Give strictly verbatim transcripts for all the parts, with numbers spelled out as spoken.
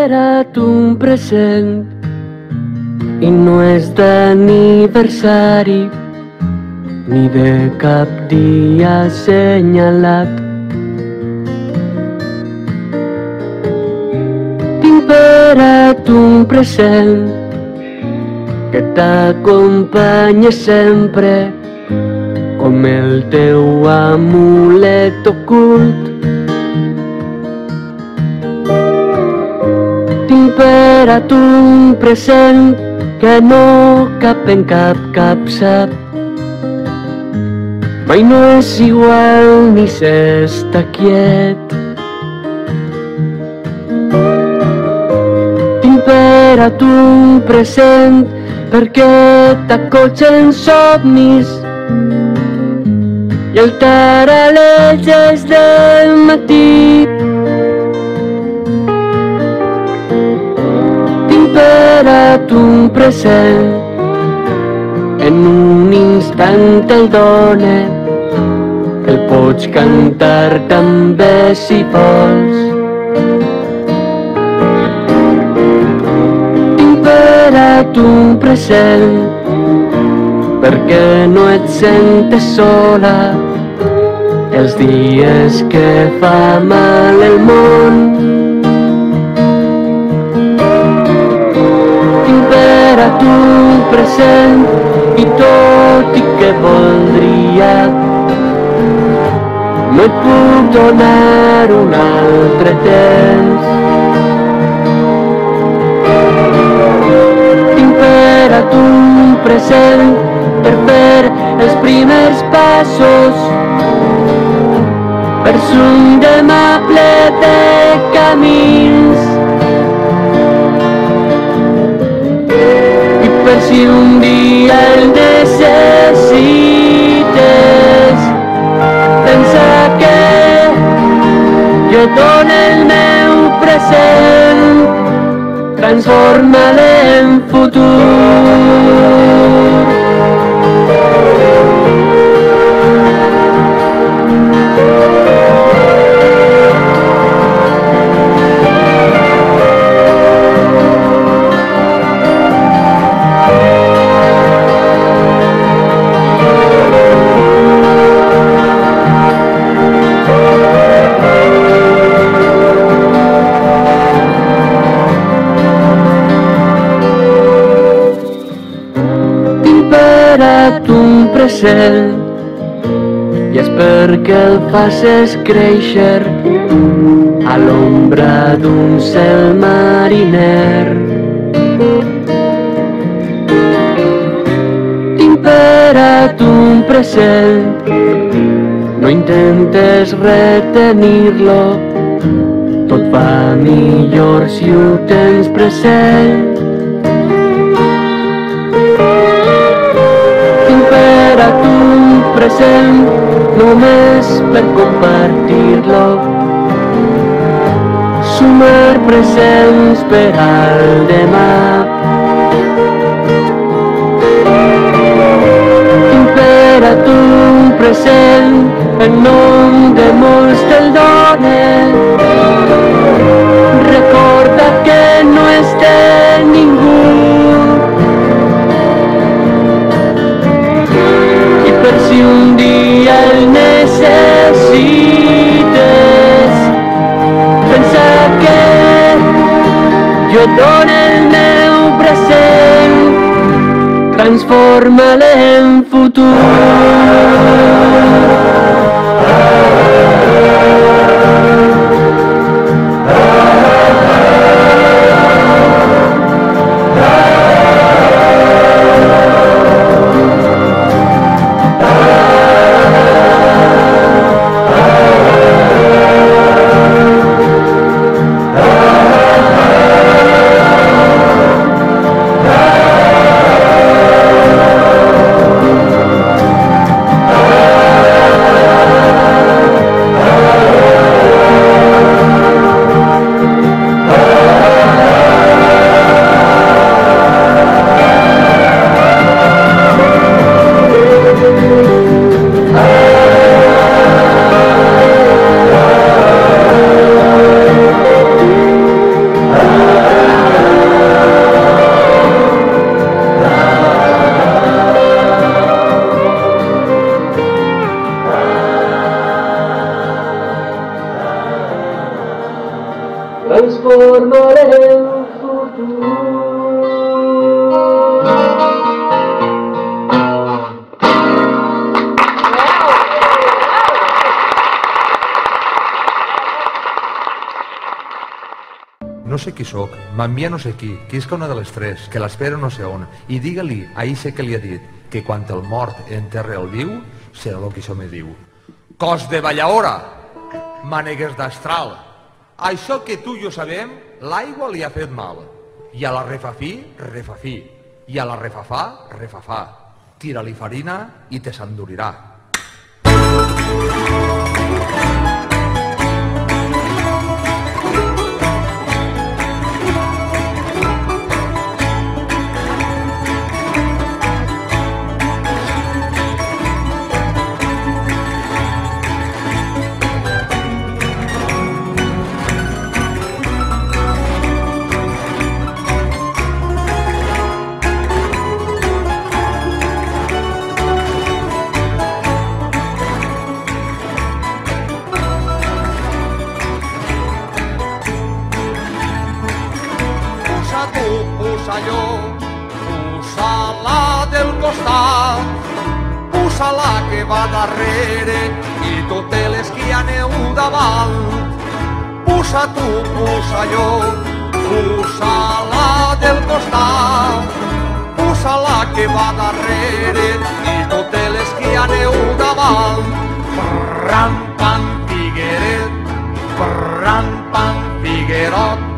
Tinc un present i no és d'aniversari ni de cap dia assenyalat. Tinc per a tu un present que t'acompanya sempre com el teu amulet ocult. Tinc per a tu un present que no cap en cap capsa. Mai no és igual ni s'està quiet. Tinc per a tu un present perquè t'acotxen somnis i el taral·leges del matí. Tinc per a tu un present, en un instant el done, el pots cantar també si vols. Tinc per a tu un present perquè no et sentes sola els dies que fa mal el món. Tinc per a tu un present i tot i que voldria no et puc donar un altre temps. Tinc per a tu un present per fer els primers passos per un demà ple de camins. I per si un dia el necessites, pensa que jo et dono el meu present, transforma-lo en futur. Un present i és perquè el faces créixer a l'ombra d'un cel mariner. Tinc per a tu un present, no intentes retenir-lo, tot va millor si ho tens present. Per a tu un present només per compartir-lo, sumar presents per al demà. Tinc per a tu un present en nom de molts te'l done. Recorda que no és de ningú. Per si un dia el necessites, pensa que jo et dono el meu present, transforma-lo en futur. sé qui sóc, m'envia no sé qui, que isca una de les tres, que l'espera no sé on, i digue-li a ixe que li ha dit que quan el mort enterra el viu, serà el que això me diu. Cos de ballaora, mànegues d'astral, això que tu i jo sabem, l'aigua li ha fet mal. I a la refafí, refafí, i a la refafà, refafà. Tira-li farina i te s'endurirà. Puça-la del costat, puça-la que va darrere i totes les que hi aneu davant. Puça tu, puça jo, puça-la del costat, puça-la que va darrere i totes les que hi aneu davant. Pram, pam, Figueret, pram, pam, Figuerot,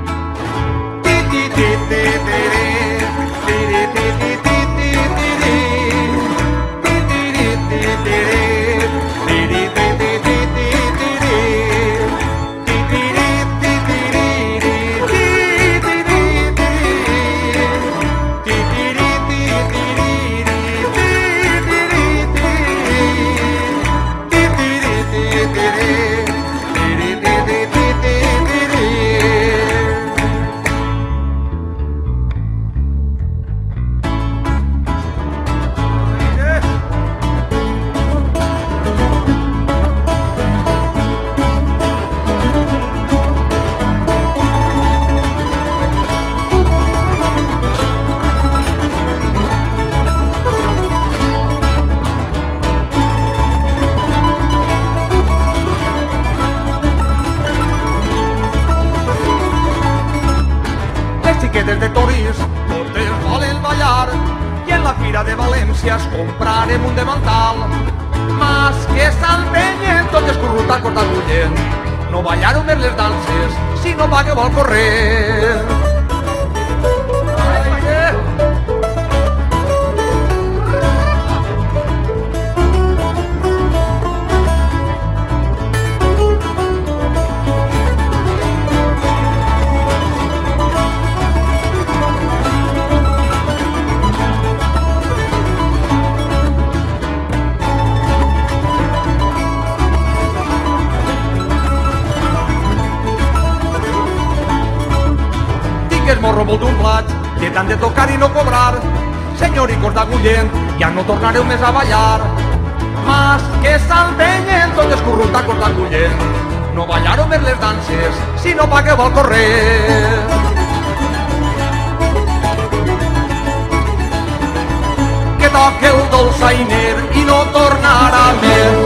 xiquetes de Torís, totes volen ballar i en la fira de València es comprarem un demantal. Mas que s'empenyen tot escorrutat, cortat bullent, no ballaron més les danses, si no va que vol correr. Que es morro molt d'un plat, que t'han de tocar i no cobrar. Senyoricos d'Agullent, ja no tornareu més a ballar. Mas que s'empenyen tot escorrutacos d'Agullent, no ballareu més les danses, si no pa que vol correr. Que toque el dolçainer i no tornarà més.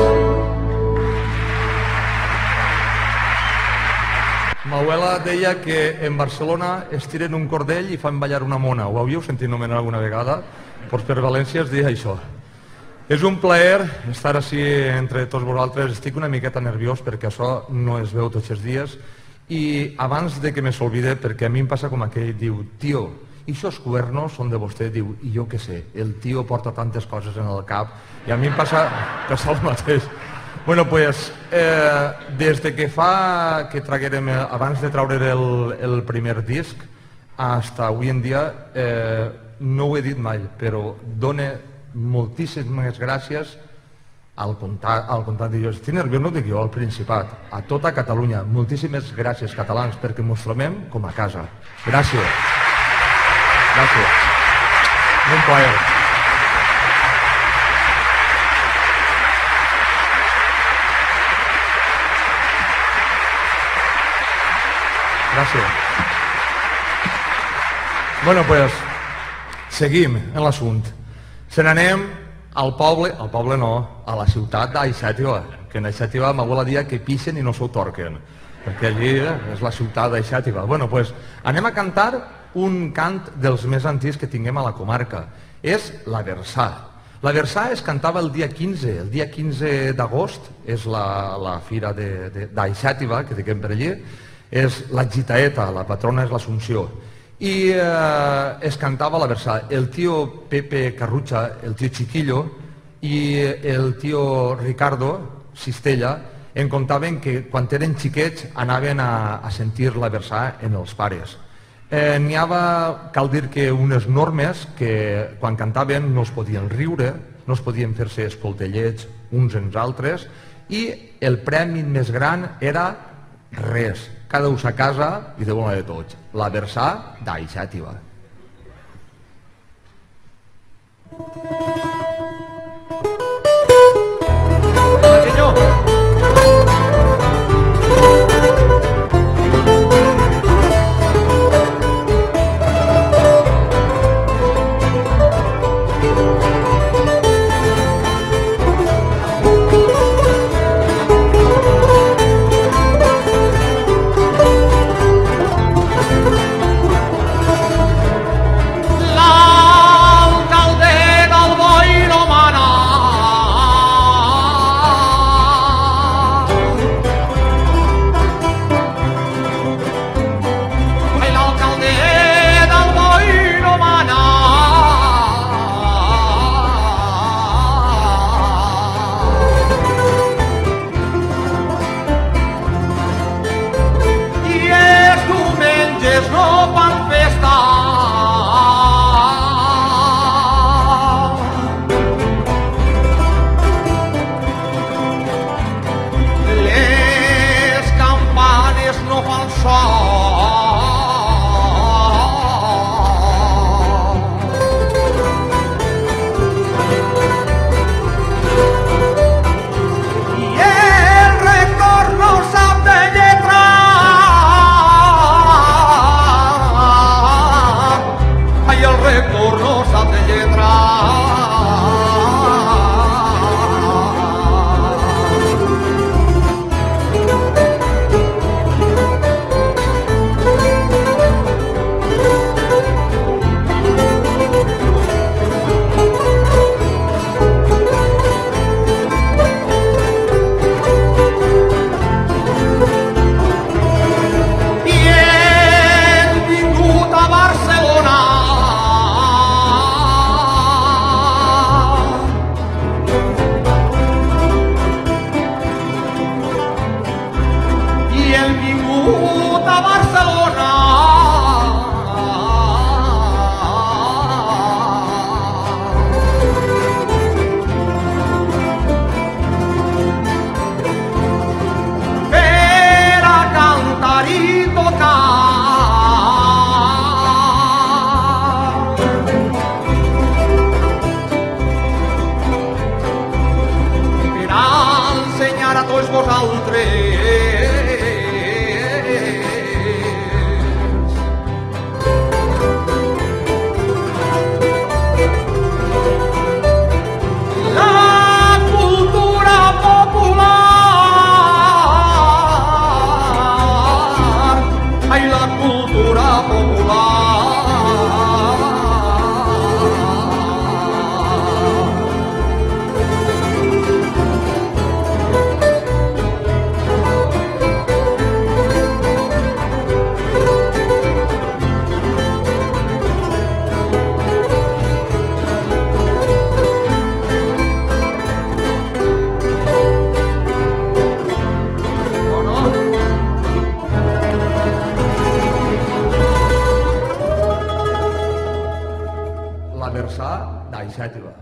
M'abuela deia que en Barcelona es tiren un cordell i fan ballar una mona. Ho havíeu sentit nomenar alguna vegada? Doncs per València es deia això. És un plaer estar així entre tots vosaltres. Estic una miqueta nerviós perquè això no es veu tots els dies. I abans de que me s'olvide, perquè a mi em passa com aquell, diu, tio, i aquests cuernos són de vostè? Diu, i jo què sé, el tio porta tantes coses en el cap i a mi em passa, passa el mateix. Bueno, pues, eh, des de que fa que traguérem, abans de traure el, el primer disc, fins avui en dia, eh, no ho he dit mai, però done moltíssimes gràcies al comtat, al comtat de jo. Estic nerviós, no dic jo, al Principat, a tota Catalunya. Moltíssimes gràcies, catalans, perquè mos trobem com a casa. Gràcies. Gràcies. Un plaer. Gràcies. Bueno, pues, seguim en l'assunt. Se n'anem al poble, al poble no, a la ciutat d'Aixàtiva, que en Aixàtiva m'abuela dia que pixen i no s'ho torquen. perquè allí és la ciutat de Xàtiva. Bueno, doncs anem a cantar un cant dels més antics que tinguem a la comarca. És la Versà. La Versà es cantava el dia quinze, el dia quinze d'agost, és la, la fira d'Aixàtiva, que diguem per allí, és la Gitaeta, la patrona és l'Assumpció. I eh, es cantava la Versà. El tio Pepe Carrucha, el tio Chiquillo, i el tio Ricardo Cistella en contaven que quan eren xiquets anaven a, a sentir la Versà en els pares. Eh, N'hi havia, cal dir que unes normes que quan cantaven no es podien riure, no es podien fer-se escoltellets uns ens altres, i el premi més gran era res, cada ús a casa i de bona de tots, la Versà d'Aixàtiva. Xàtiva.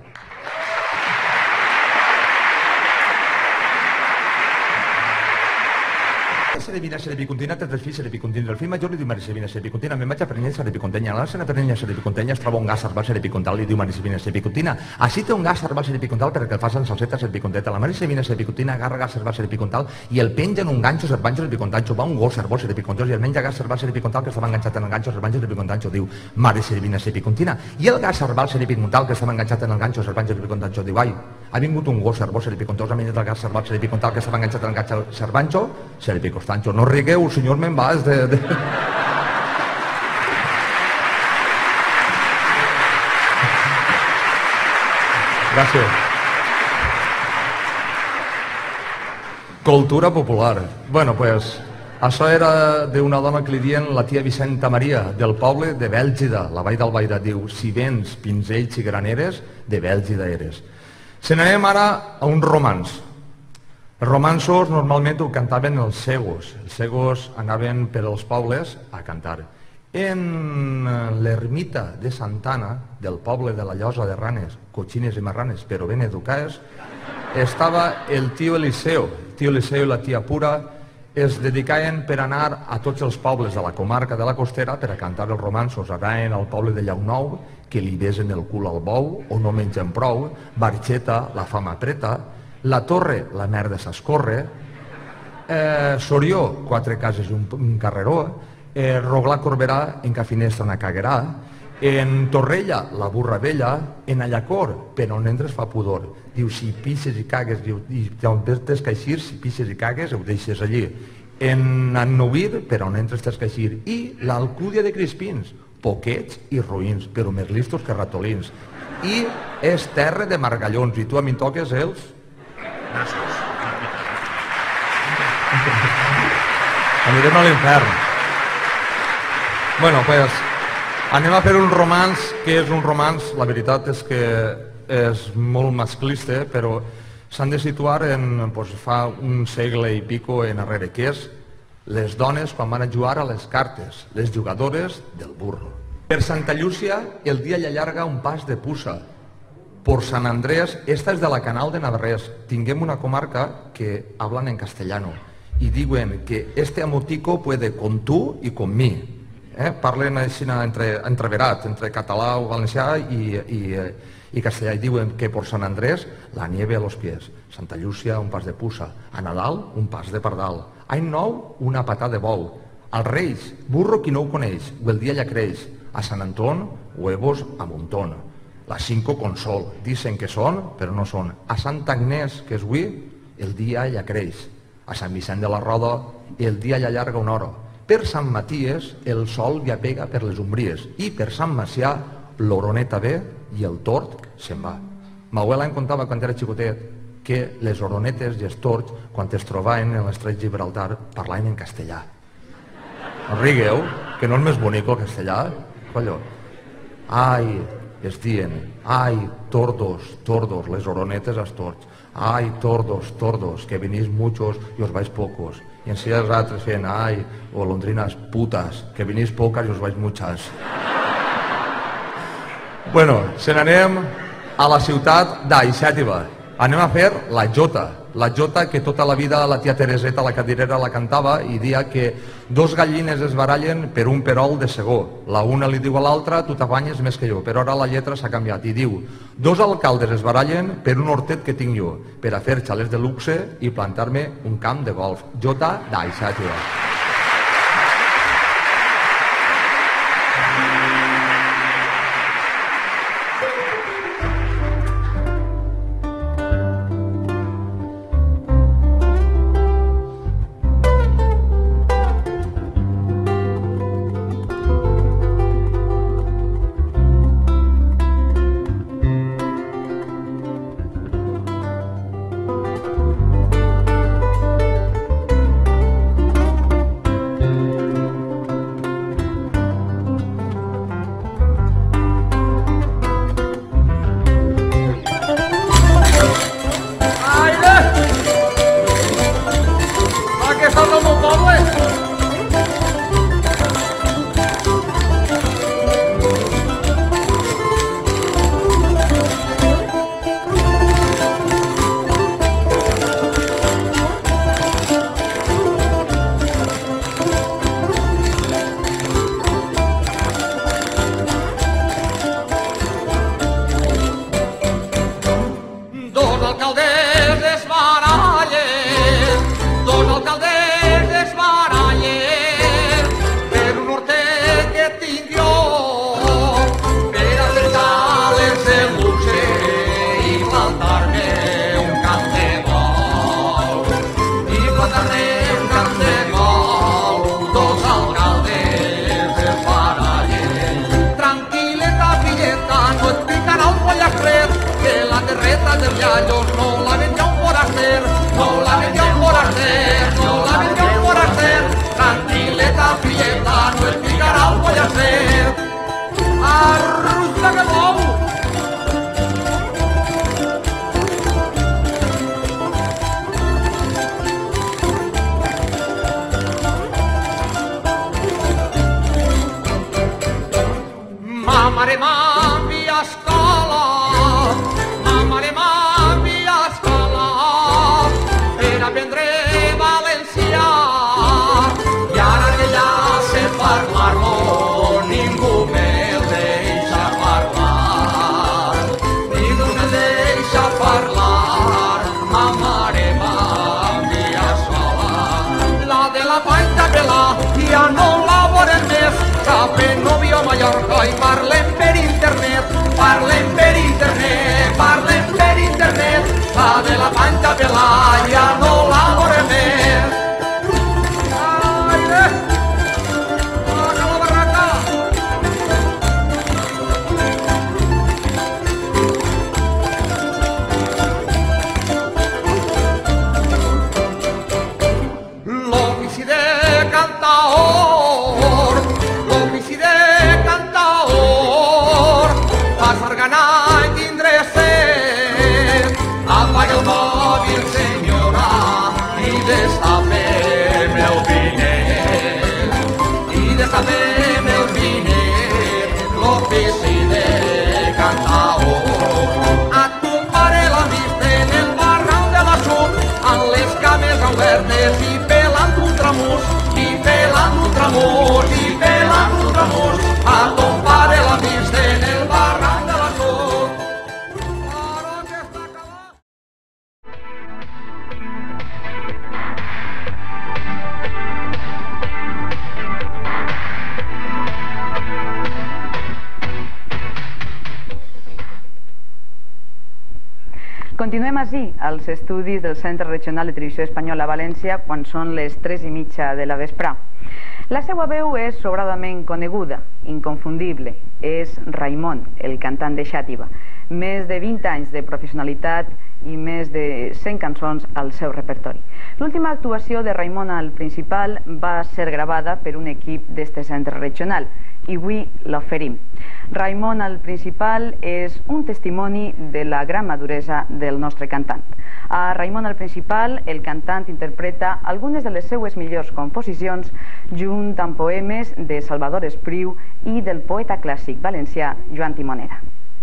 Serevina, Serepicontina, té tres fills, Serepicontina. El fill major li diu Marisevina, Serepicontina. Me vaig a prendre Serepicontenya. La seva prenya Serepicontenya es troba un gas herbal Serepicontal, li diu Marisevina, Serepicontina. Així té un gas herbal Serepicontal perquè el facin salseta Serepiconteta. La Marisevina, Serepicontina, agarra gas herbal Serepicontal i el penja en un ganxo servanxo Serepicontanxo. Va un gos herbal Serepicontal i el menja gas herbal Serepicontal que estava enganxat en el ganxo servanxo Serepicontanxo. Diu Marisevina, Serepicontina. I el gas herbal Serepicontal que estava enganxat en el ganxo servanxo Serepicontanxo. Diu, ai, ha vingut un gos herbal Serepicontal, ha menjat el gas herbal Serepicontal que estava enganxat en el ganxo servanxo Serepicontanxo. Pancho, no rigueu, senyor me'n va, és de... de... Gràcies. Cultura popular. Bueno, pues, això era d'una dona que li diuen la tia Vicenta Maria, del poble de Bèlgida, la vall d'Albaida. Diu, si vens pinzells i graneres, de Bèlgida eres. Se n'anem ara a uns romans. Els romansos normalment ho cantaven els cegos. Els cegos anaven per als pobles a cantar. En l'ermita de Santana, del poble de la Llosa de Ranes, cochines i marranes, però ben educades, estava el tio Eliseo. El tio Eliseo i la tia Pura es dedicaven per anar a tots els pobles de la comarca de la Costera per a cantar els romansos. Anaven al poble de Llaunou, que li besen el cul al bou o no mengen prou, Barxeta, la fama preta, la Torre, la merda s'escorre, eh, Sorió, quatre cases i un, un carreró, eh, Roglà Corberà, en ca finestra na caguerà, en Torrella, la burra vella, en Allacor, per on entres fa pudor. Diu, si pixes i cagues, diu, i on tens que eixir, si pixes i cagues, ho deixes allí. En Annovir, per on entres tens que eixir. I l'Alcúdia de Crispins, poquets i roïns, però més listos que ratolins. I és terra de margallons, i tu a mi em toques els... Nassos. Anirem a l'infern. Bueno, pues, anem a fer un romanç, que és un romanç, la veritat és que és molt masclista, però s'han de situar en, pues, fa un segle i pico en arrere, que és les dones quan van a jugar a les cartes, les jugadores del burro. Per Santa Llúcia el dia allarga un pas de puça. Por San Andrés, esta és de la Canal de Navarrés. Tinguem una comarca que hablan en castellano y diuen que este amotico puede con tú y con mi. Eh? Parlen així entre, entreverat, entre català o valencià i, i, i castellà, i diuen que por San Andrés la nieve a los pies, Santa Llúcia un pas de puça, a Nadal un pas de pardal, any nou una patà de bou, als Reis, burro qui no ho coneix, o el dia ja creix, a Sant Antón, huevos a muntón, las cinco con sol, dicen que són, però no són, a Santa Agnès, que és avui, el dia ja creix, a Sant Vicent de la Roda, el dia ja allarga una hora, per Sant Maties el sol ja pega per les ombries i per Sant Macià l'oroneta ve i el tort se'n va. M'abuela em contava quan era xicotet que les oronetes i els torts, quan es trobaven en l'estret Gibraltar, parlaven en castellà. No rigueu, que no és més bonic el castellà. Colló. Ai, es dien, ai, tordos, tordos, les oronetes als torts. Ai, tordos, tordos, que venís muchos y os vais pocos. I en si els altres feien, ai, golondrinas putas, que venís pocas y os vais muchas. Bueno, se n'anem a la ciutat d'Aixàtiva. Anem a fer la jota. La jota que tota la vida la tia Tereseta, la cadirera, la cantava i dia que dos gallines es barallen per un perol de segó. La una li diu a l'altra, tu t'afanyes més que jo, però ara la lletra s'ha canviat i diu, dos alcaldes es barallen per un hortet que tinc jo, per a fer xalets de luxe i plantar-me un camp de golf. Jota d'Aixàtiva. Plantar-me un camp de golf caballos, no la vendía un foraster, no la vendía un foraster, no la vendía un foraster. Tranquileta, prieta, no es picarà el pollaster. Arrusta que mou! Ma mare m'envia a escola, ma mare m'envia a escola per aprendre valencià. I ara que ja sé parlar-lo, ningú me'l deixa parlar, ningú me'l deixa parlar. Ma mare m'envia a escola, la de la Panxa Pelà ja no la veurem més. Saben novio a Mallorca i parlem per internet, parlem per internet, parlem per internet. La de la Panxa Pelà ja no la veurem més. Aire! Paga la barraca! L'ofici de cantaor, l'ofici de cantaor, a Sarganà i tindré set. Apaga el mòbil, senyora, i destapem el vinet, i destapem el vinet, l'ofici de cantaor. A tu pare l'ha vist en el barranc de la Sud, amb les cames obertes i pelant un tramús, i pelant un tramús, i pelant un tramús. A ton pare l'ha vist en el barranc de la Sud. Ara que està acabat. Continuem així als estudis del Centre Regional de Televisió Espanyola a València quan són les tres i mitja de la vesprà. La seva veu és sobradament coneguda, inconfundible. És Raimon, el cantant de Xàtiva. Més de vint anys de professionalitat i més de cent cançons al seu repertori. L'última actuació de Raimon al Principal va ser gravada per un equip d'este centre regional i avui l'oferim. Raimon al Principal és un testimoni de la gran maduresa del nostre cantant. A Raimon al Principal, el cantant interpreta algunes de les seues millors composicions junt amb poemes de Salvador Espriu i del poeta clàssic valencià Joan Timoneda.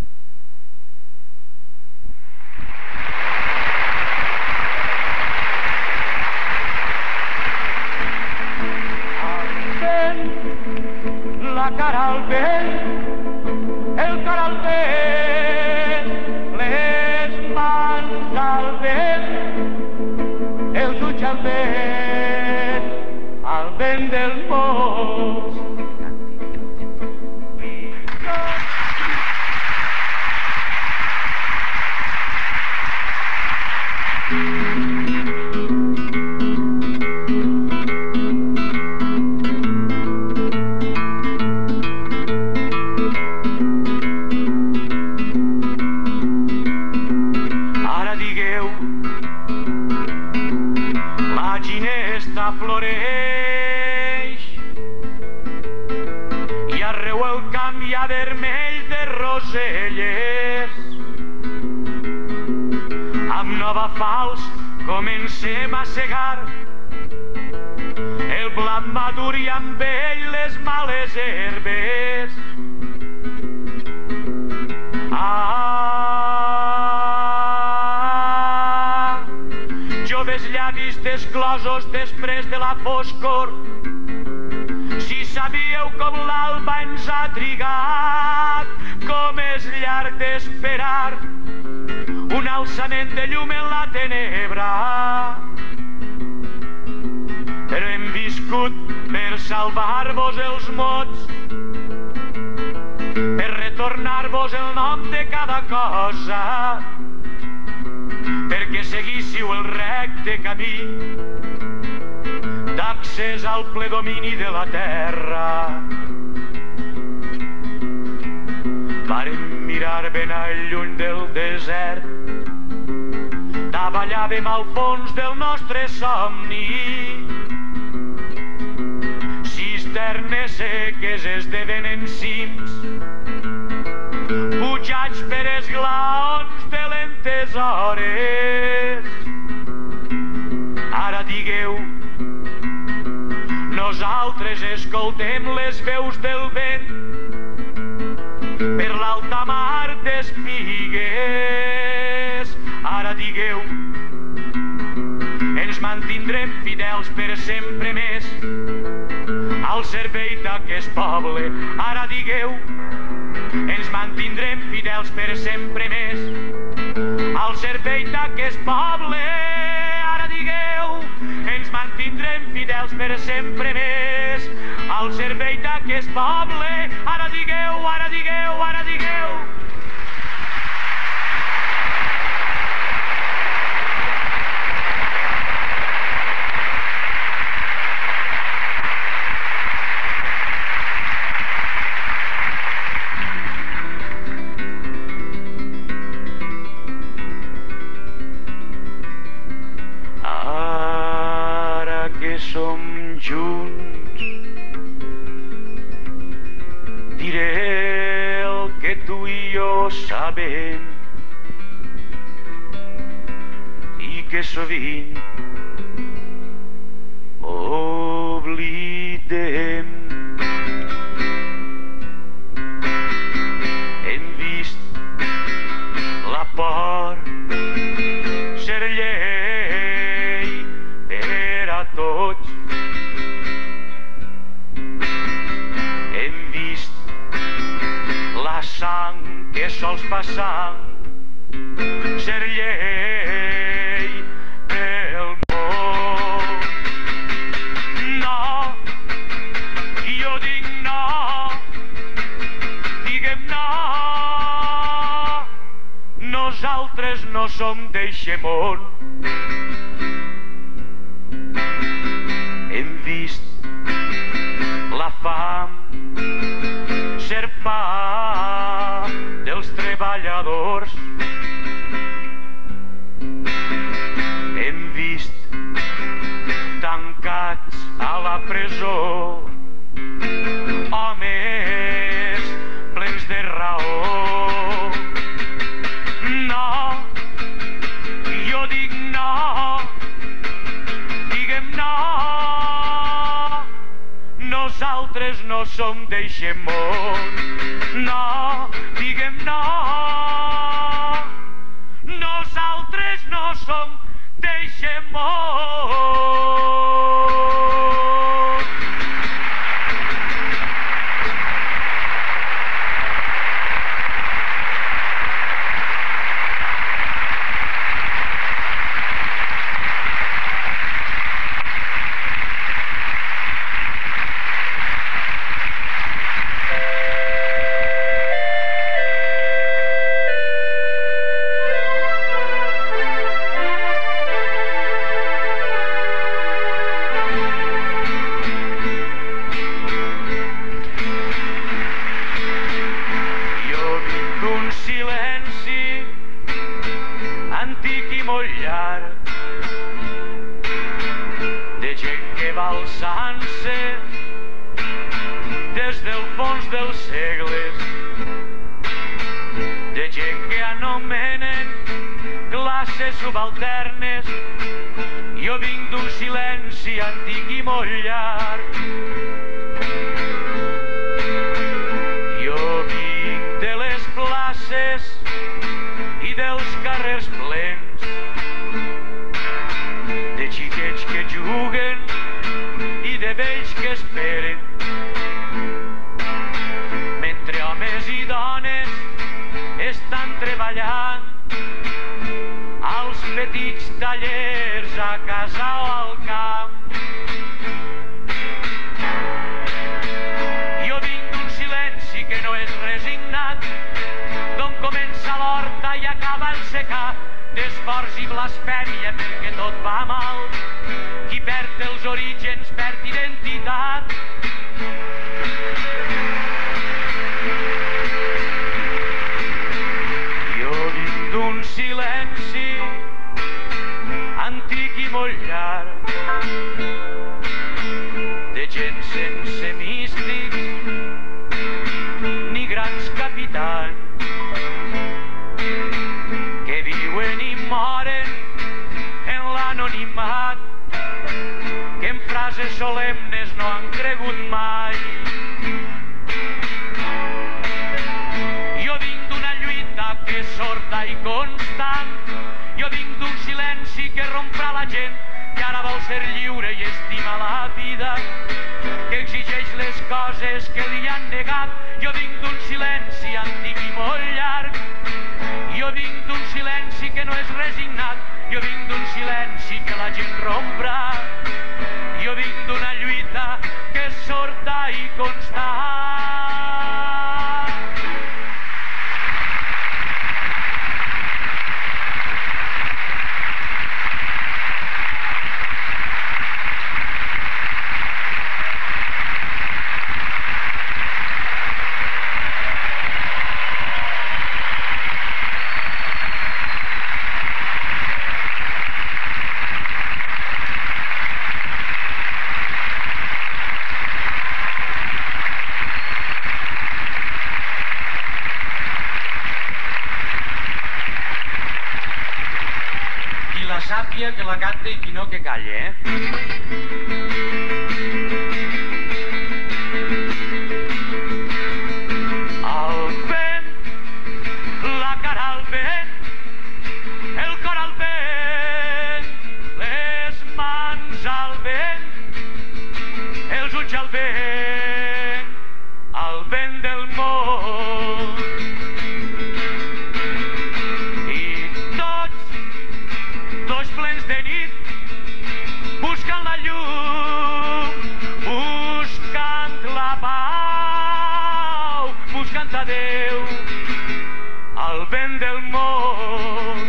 La cara al vent, el cara al vent, les mans al vent, els ulls al vent, al vent del bosc. Floreix i arreu el camp hi ha vermell de roselles. Amb nova falç comencem a segar el blat madur i amb ell les males herbes. Ah, joves llavis desclosos després de la foscor. Si sabíeu com l'alba ens ha trigat, com és llarg d'esperar un alçament de llum en la tenebra. Però hem viscut per salvar-vos els mots, per retornar-vos el nom de cada cosa, perquè seguíssiu el recte camí d'accés al ple domini de la terra. Vàrem mirar ben al lluny del desert Davallàvem al fons del nostre somni. Cisternes seques esdevenen cims, pujats per esglaons de lentes hores. Ara digueu, nosaltres escoltem les veus del vent per l'alta mar d'espigues. Ara digueu, ens mantindrem fidels per sempre més al servei d'aquest poble. Ara digueu, ens mantindrem fidels per sempre més al servei d'aquest poble. Ara digueu, ens mantindrem fidels per sempre més al servei d'aquest poble. Ara digueu, ara digueu, ara digueu. Som junts, diré el que tu i jo sabem i que sovint oblidem. Hem vist la por ser llei per a tots. Hem vist la sang que sols passar ser llei pel món. No, jo dic no, diguem no. Nosaltres no som d'eixe món. Hem vist la fam ser pa dels treballadors. Hem vist tancats a la presó homes plens de raó. No, jo dic no, diguem no. Nosaltres no som d'eixe món. No, diguem no. Nosaltres no som d'eixe món. Alçant-se des del fons dels segles, de gent que anomenen classes subalternes. Jo vinc d'un silenci antic i molt llarg. Jo vinc de les places i dels carrers plens, de xiquets que juguen i de vells que esperen, mentre homes i dones estan treballant als petits tallers a casa o al camp. Jo vinc d'un silenci que no és resignat, d'on comença l'horta i acaba el secà, d'esforç i blasfèmia perquè tot va mal. Qui perd els orígens perd identitat. Jo vinc d'un silenci molt llarg de gent sense místics ni grans capitans que viuen i moren en l'anonimat, que en frases solemnes no han cregut mai. Jo vinc d'una lluita que és sorda i constant, jo vinc d'un silenci que romprà la gent que ara vol ser lliure i estima la vida, que exigeix les coses que li han negat. Jo vinc d'un silenci antic i molt llarg, jo vinc d'un silenci que no és resignat, jo vinc d'un silenci que la gent romprà, jo vinc d'una lluita que és sorda i constant. Sàpia que la canta i qui no que calle, eh? Al vent, la cara al vent, el cor al vent, les mans al vent, els ulls al vent, al vent del món. Buscant la llum, buscant la pau, buscant a Déu, al vent del món.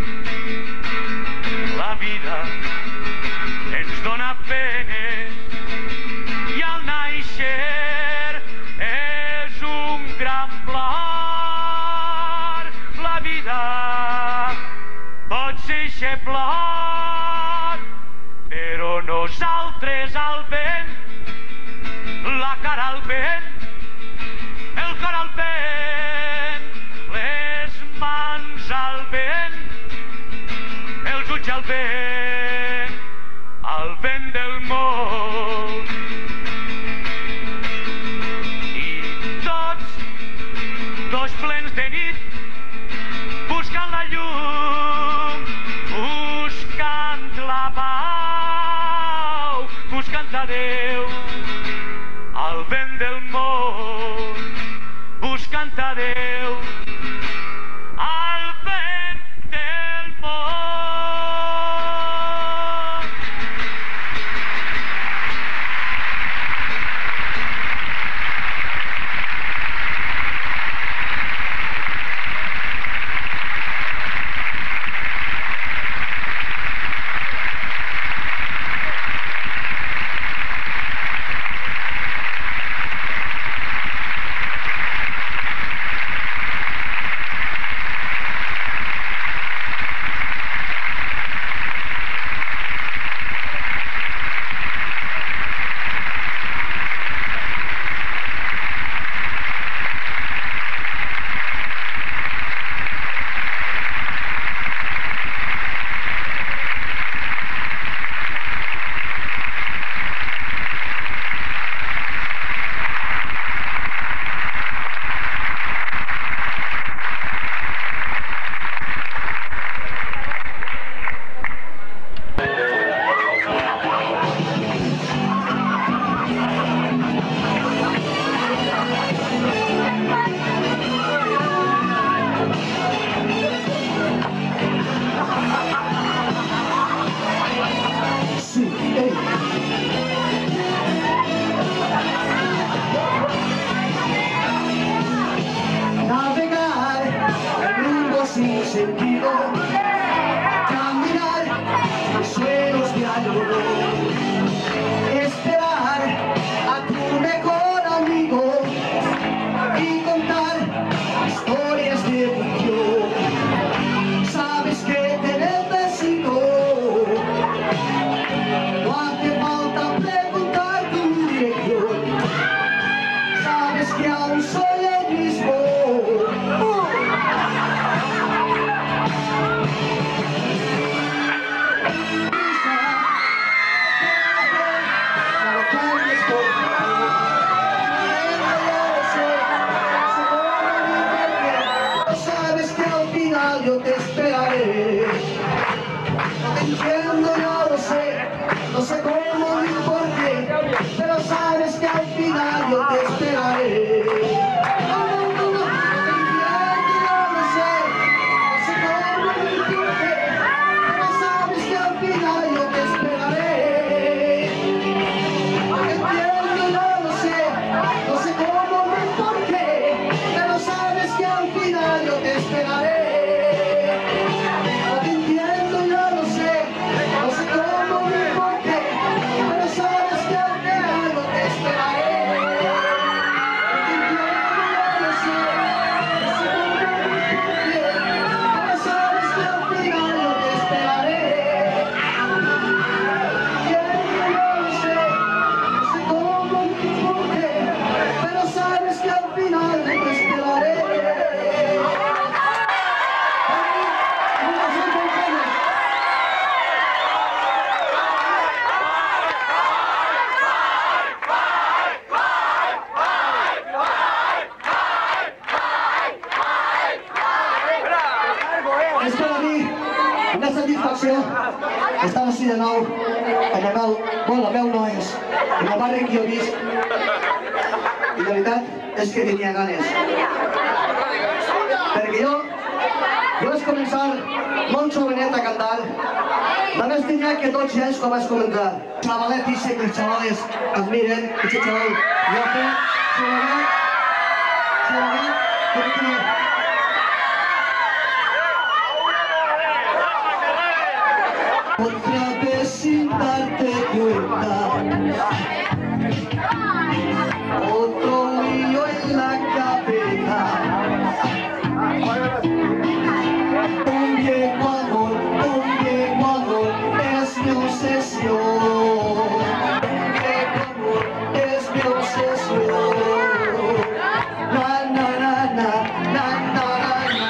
La vida ens dona penes i al naixer és un gran plor. La vida pot ser eixe plor, però nosaltres al vent, la cara al vent, el cor al vent, les mans al vent, els ulls al vent, al vent del món. I tots, tots plens de nit, buscant la llum, buscant la pau, buscant a Déu, al vent del món, buscant a Déu, al vent del món. satisfacció estar així de nou en el meu, bueno, el meu no és, en el barri que jo visc, i la veritat és que tenia ganes. Perquè jo, jo vaig començar molt jovenet a cantar, només tenia que tots ells com vaig començar. Xavalet dice que els xavales els miren, i el xaval, jo que, xavalet, xavalet, perquè... Otra vez sin darte cuenta, otro lío en la cabeza, un viejo amor, un viejo amor es mi obsesión, un viejo amor es mi obsesión, na na na na, na na na na.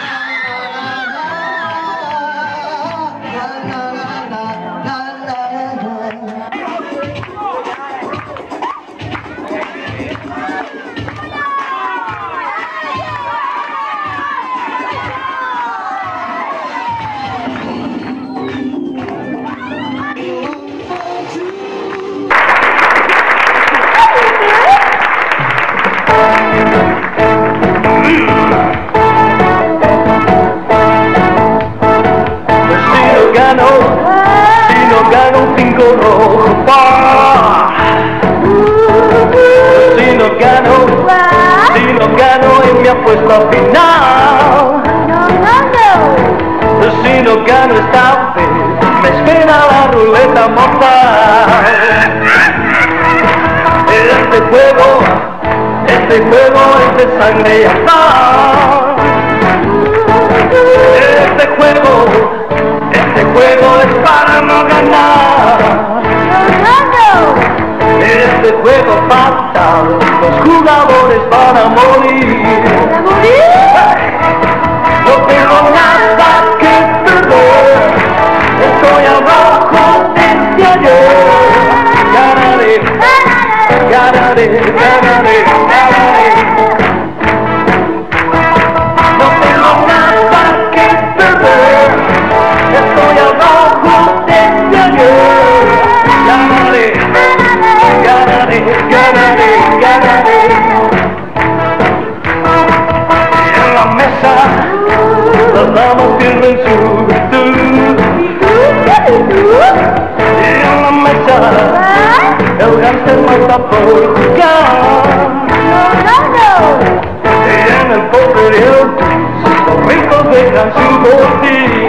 Si no gano, si no gano en mi apuesta final, si no gano esta vez, me espera la ruleta mortal. Este juego, este juego es de sangre y azar. Este juego, este juego es para no ganar. Este juego fatal, los jugadores van a morir. No tengo nada que perder, estoy abajo desde ayer. Ganaré, ganaré, ganaré, ganaré. No tengo nada que perder, estoy abajo desde ayer. Ganaré, ganaré, ganaré, ganaré. Y en la mesa las damas tienen su virtud. Y en la mesa el gánster mata por jugar. Y en el poker y el twist los ricos dejan su botín.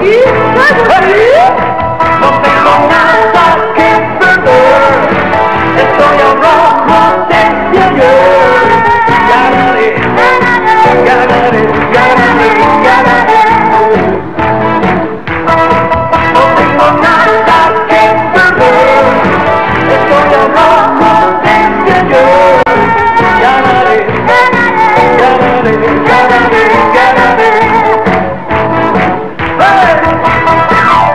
No tengo nada que perder, estoy abajo desde ayer. Ganaré, ganaré, ganaré, ganaré. No tengo nada que perder, estoy abajo desde ayer. Ganaré, ganaré, ganaré, ganaré. ¡Hey!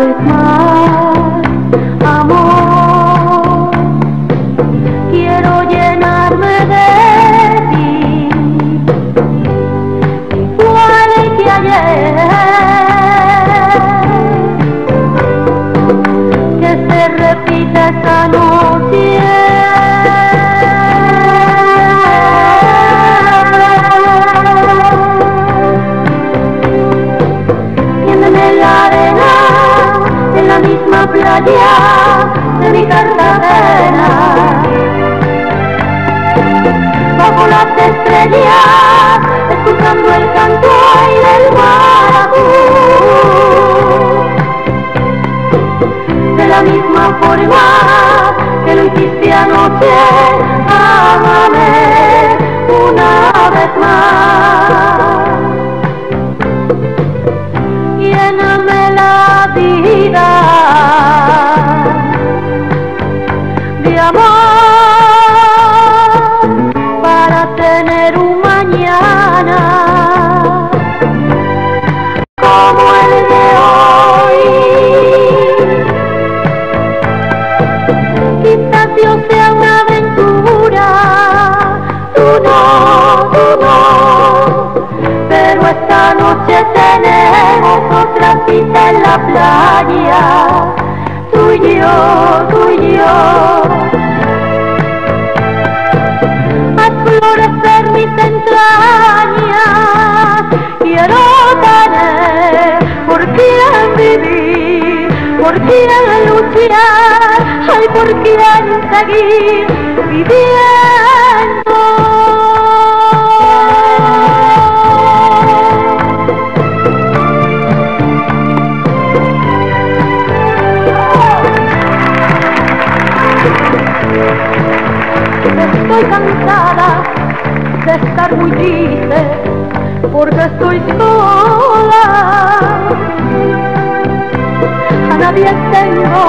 vez más, amor, quiero llenarme de ti, igual que ayer, que se repita esta noche. Playa de mi Cartagena, bajo las estrellas, escuchando el canto del mar azul. De la misma forma que lo hiciste anoche, ámame una vez más. Lléname la vida de amor para tener un mañana como el de hoy. Quizás yo sea una aventura, tú no, tú no, pero esta noche tenemos otra cita en la playa, tú y yo, tú y yo. Haz florecer mis entrañas, quiero tener por quién vivir, por quién luchar, ay, por quién seguir viviendo. Estoy cansada de estar muy triste porque estoy sola, a nadie tengo,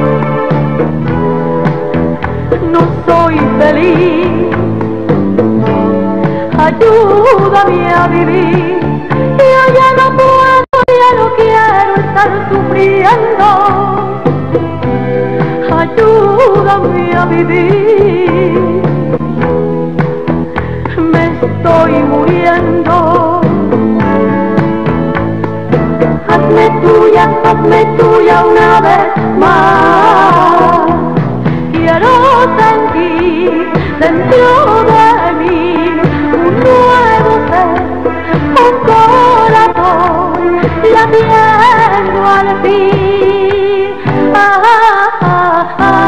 no soy feliz, ayúdame a vivir, yo ya no puedo, ya no quiero estar sufriendo, ayúdame a vivir. Estoy muriendo. Hazme tuya, hazme tuya una vez más. Quiero sentir dentro de mí un nuevo ser, un corazón latiendo al fin. Ah, ah, ah, ah.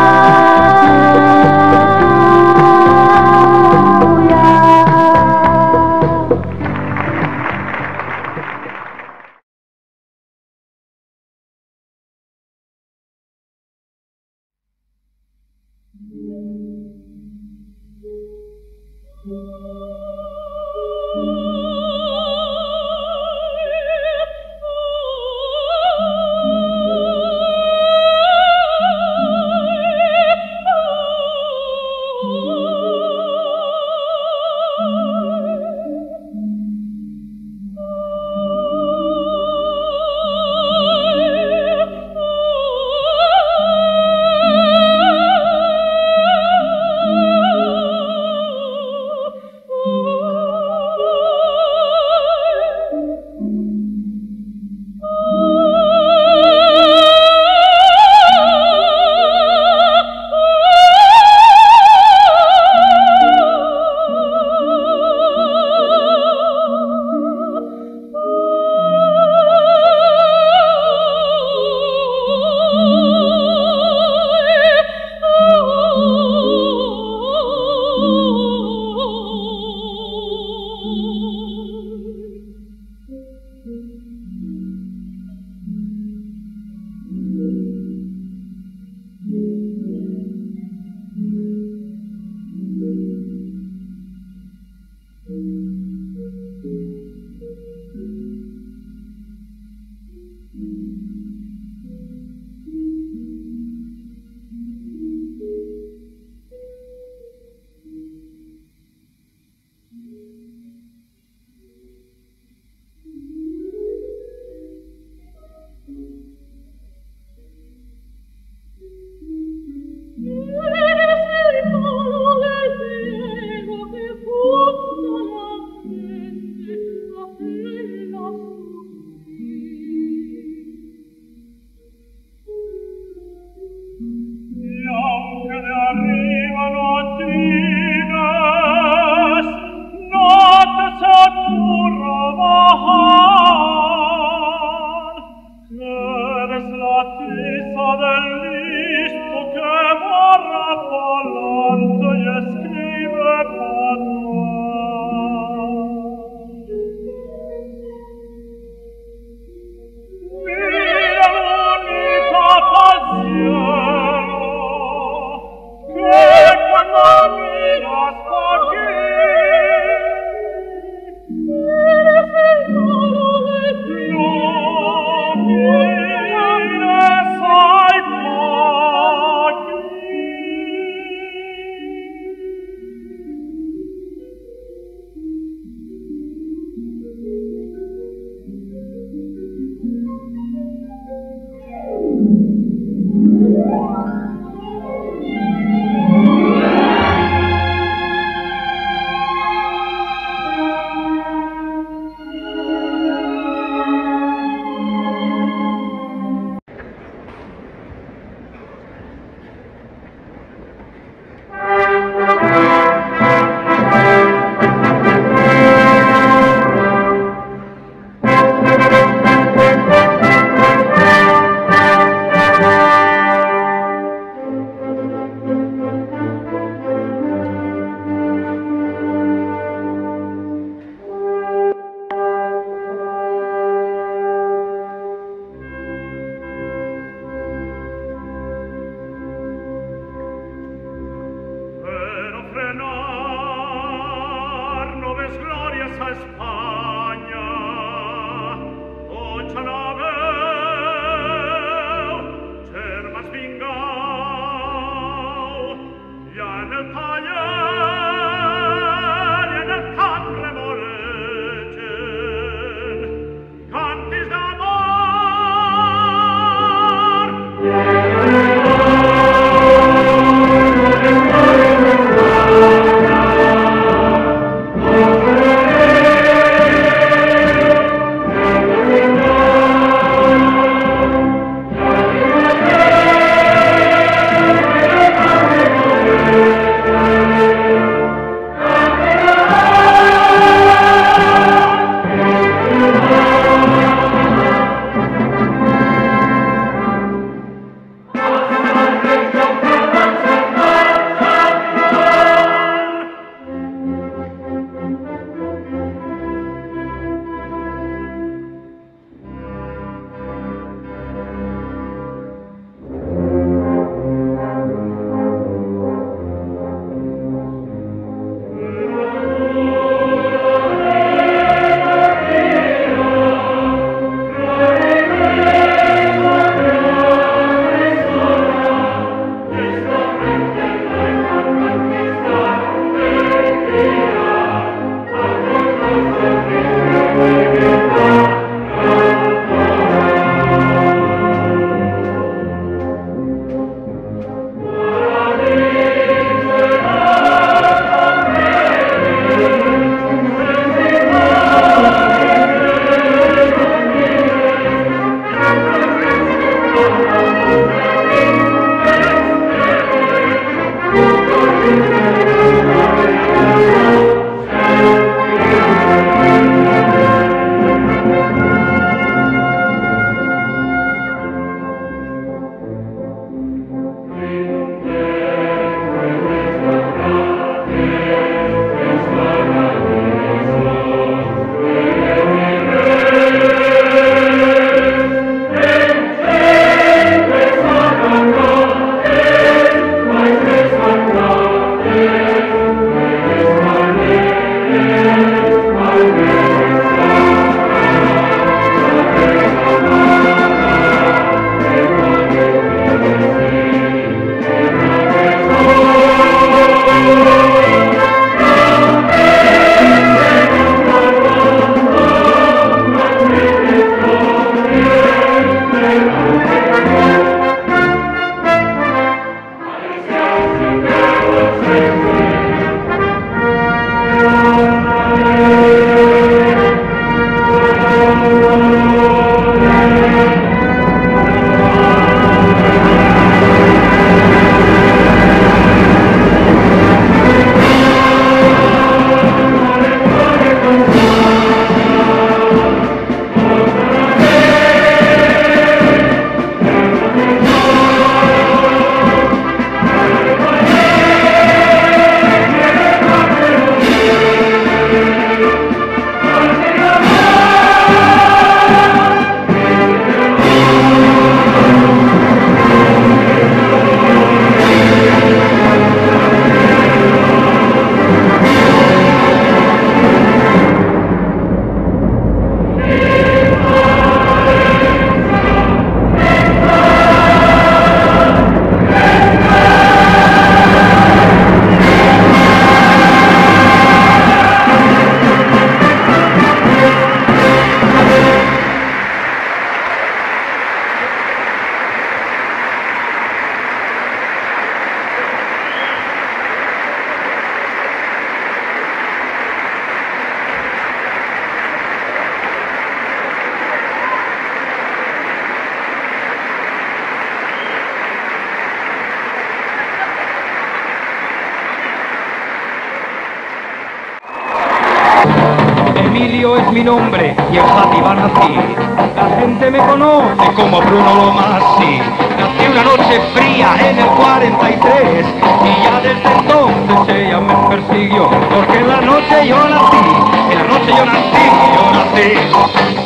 Emilio es mi nombre y en Játiva nací. La gente me conoce como Bruno Lomassi. Nací una noche fría en el cuarenta y tres y ya desde entonces ella me persiguió, porque en la noche yo nací, en la noche yo nací, yo nací.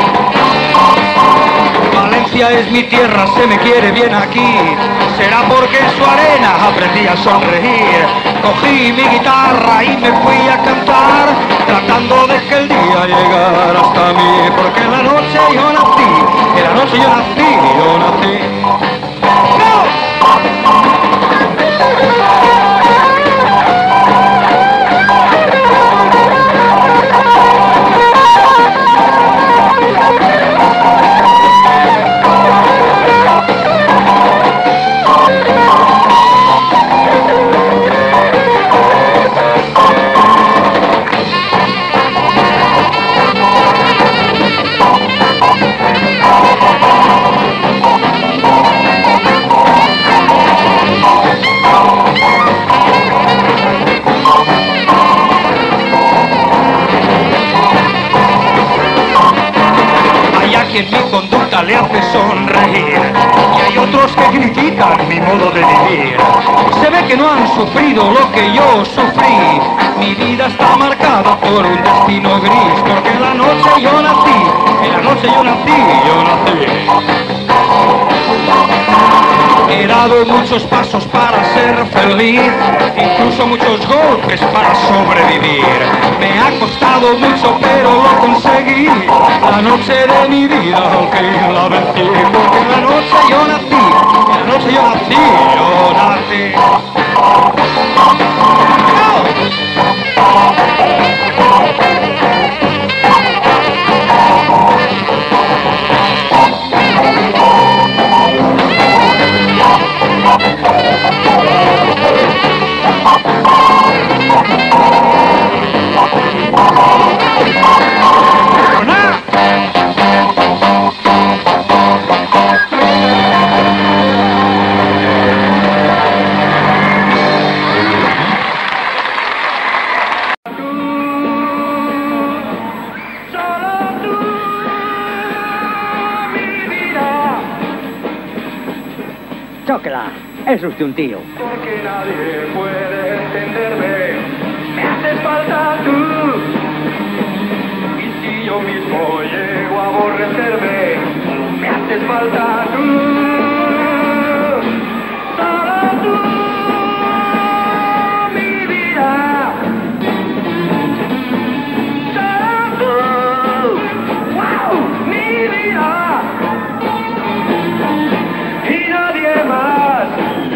Valencia es mi tierra, se me quiere bien aquí. Será porque en su arena aprendí a sonreír. Cogí mi guitarra y me fui a cantar, tratando de que el día llegara hasta mí. Porque en la noche yo nací, en la noche yo nací, yo nací. ¡No! quien mi conducta le hace sonreír. Y hay otros que critican mi modo de vivir. Se ve que no han sufrido lo que yo sufrí. Mi vida está marcada por un destino gris, porque en la noche yo nací, en la noche yo nací, yo nací. He dado muchos pasos para ser feliz, incluso muchos golpes para sobrevivir. Me ha costado mucho pero lo conseguí. La noche de mi vida al fin la vencí, porque en la noche yo nací, en la noche yo nací, yo nací. Chóquela, es usted un tío. Porque nadie puede entenderme, me haces falta tú. Y si yo mismo llego a aborrecerme, me haces falta tú. Solo tú, mi vida. Solo tú, wow, mi vida. Y nadie más.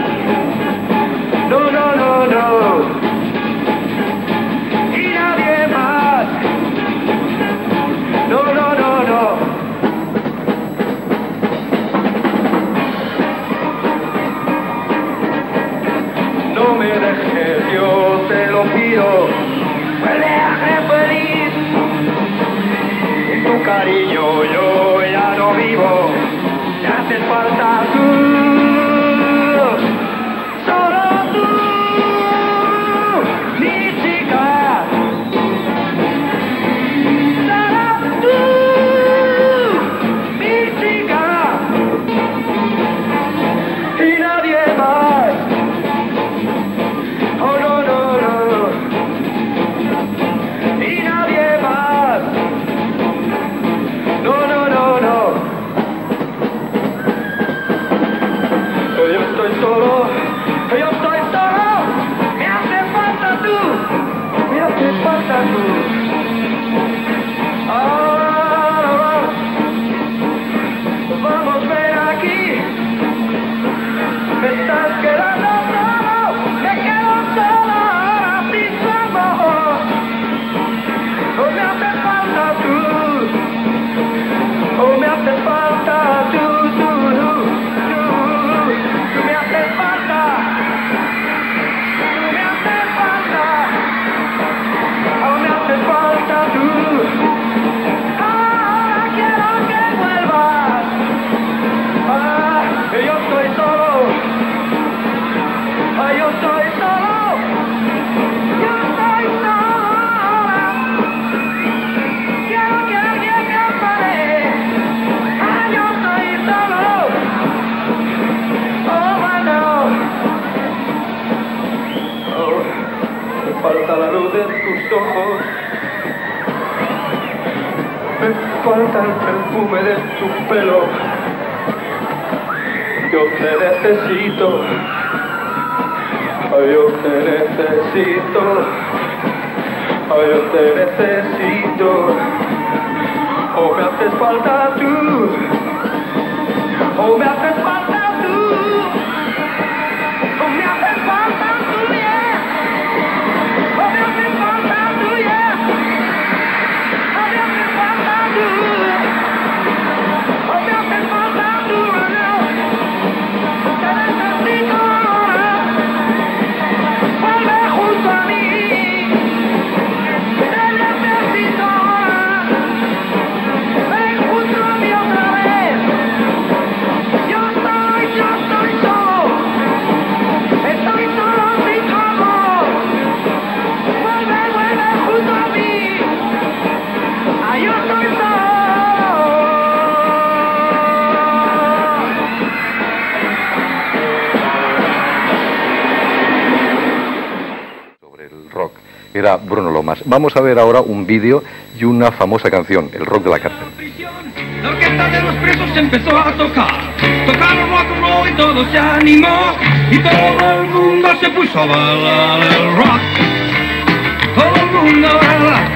No, no, no, no. Y nadie más. No, no, no, no. No me dejes, yo te lo pido. Me dejes feliz. En tu cariño yo ya no vivo. Me haces falta tú. Solo tú, mi chica. Solo tú, mi chica. Y nadie más. Oh, no, no, no. Y nadie más. No, no, no, no. Yo estoy solo, yo estoy solo, me hace falta tú, me hace falta tú. Ahora, vamos, ven aquí, me estás quedando solo, me quedo solo ahora sin tu amor. Oh, me hace falta tú, oh, me hace falta tú, tú, tú. Me hace falta, me hace falta, oh, me hace falta tú. Ahora quiero que vuelvas. Ah, yo estoy solo, ah, yo estoy solo, yo estoy solo. Quiero que alguien me ampare. Ah, yo estoy solo. Me falta la luz de tus ojos, me falta el perfume de tu pelo. Yo te necesito, yo te necesito, yo te necesito. Oh, me haces falta tú, oh, me haces falta tú, oh, me haces falta tú, yeah. Oh, me haces falta tú, yeah. Oh, me haces falta tú, oh, me haces falta tú, no. Te necesito ahora, vuelve junto a mí. Te necesito ahora, ven junto a mí otra vez. Yo soy era Bruno Lomas. Vamos a ver ahora un vídeo y una famosa canción, El rock de la cárcel. La orquesta de los presos empezó a tocar, tocaron rock and roll y todo se animó, y todo el mundo se puso a bailar el rock. Todo el mundo a bailar,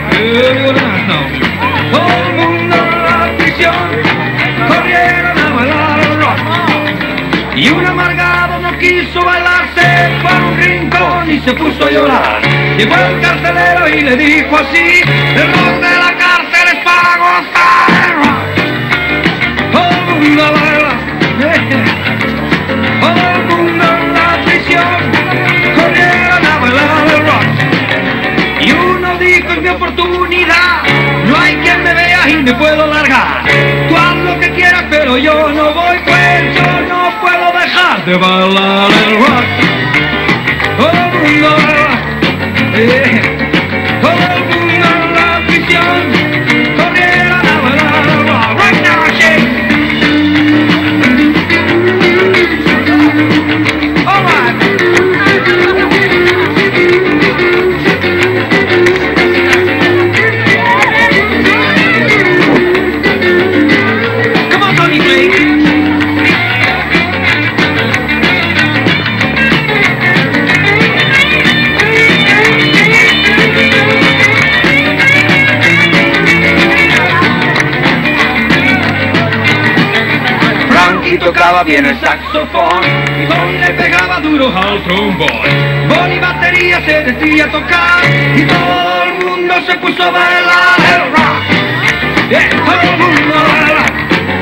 todo el mundo en la prisión corrieron a bailar el rock. Y un amargado no quiso bailar, se fue a un rincón y se puso a llorar. Llegó el carcelero y le dijo así: el rock de la cárcel es para gozar el rock. Todo el mundo baila, todo el mundo en la prisión corrieron a bailar el rock. Y uno dijo: es mi oportunidad, no hay quien me vea y me puedo largar. Tú haz lo que quieras pero yo no voy, pues yo no puedo dejar de bailar el rock. Todo el mundo baila, eh, todo el mundo en la prisión corrieron a bailar el rock. Right now, shake. All right. Come on, Tony Blake. Frankie tocaba bien el saxofón y Tony le pegaba duro al trombón. Bonnie batería se decía tocar y todo el mundo se puso a bailar el rock. Yeah, todo el mundo a bailar.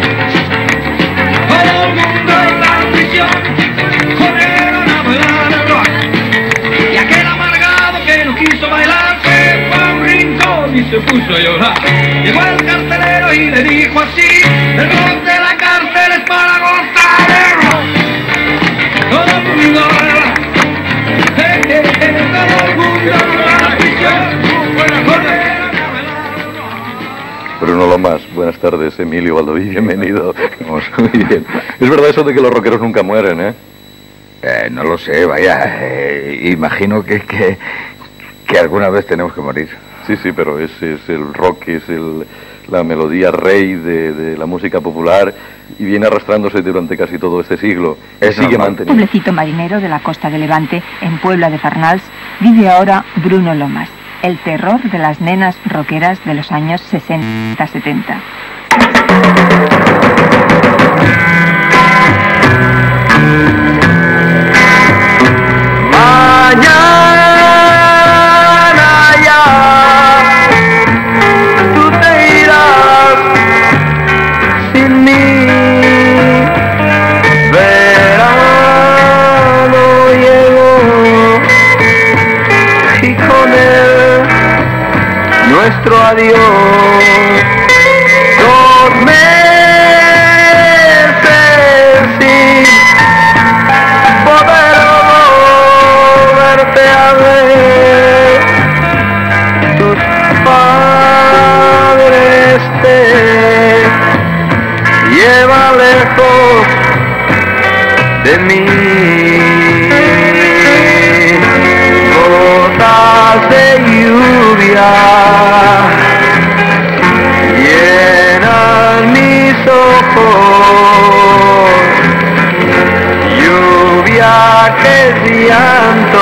Todo el mundo en la prisión corrieron a bailar el rock. Y aquel amargado que no quiso bailar se fue a un rincón y se puso a llorar. Llegó el carcelero y le dijo así: el rock de la cárcel es para gozar el rock. Todo el mundo baila, eh, eh, eh, todo el mundo en la prisión corrieron a bailar el rock. Bruno Lomas, buenas tardes. Emilio Baldoví, bienvenido. Muy bien. Es verdad eso de que los rockeros nunca mueren, ¿eh? Eh, no lo sé, vaya, eh, imagino que, que, que alguna vez tenemos que morir. Sí, sí, pero es, es el rock, es el, la melodía rey de, de la música popular y viene arrastrándose durante casi todo este siglo. Es sigue normal. manteniendo. Pueblecito marinero de la costa de Levante, en Puebla de Farnals, vive ahora Bruno Lomas, el terror de las nenas rockeras de los años sesenta setenta. Mañana ya tú te irás sin mí. Verano llegó y con él nuestro adiós. Dos meses sin poder volverte a ver. Tus padres te llevan lejos de mí. Gotas de lluvia llenan mis ojos, lluvia que es llanto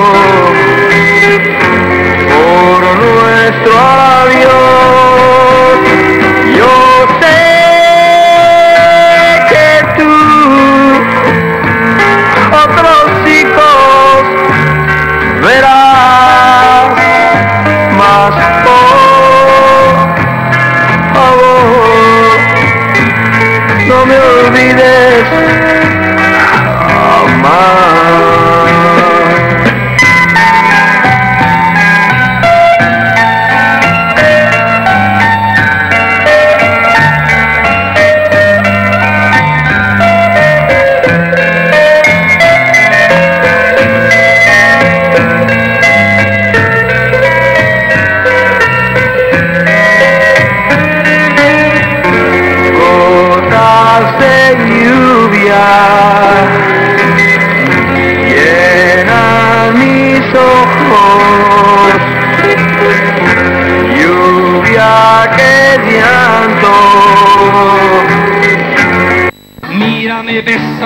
por nuestro adiós. Yo sé que tú otros chicos verás, mas por favor no me olvides jamás.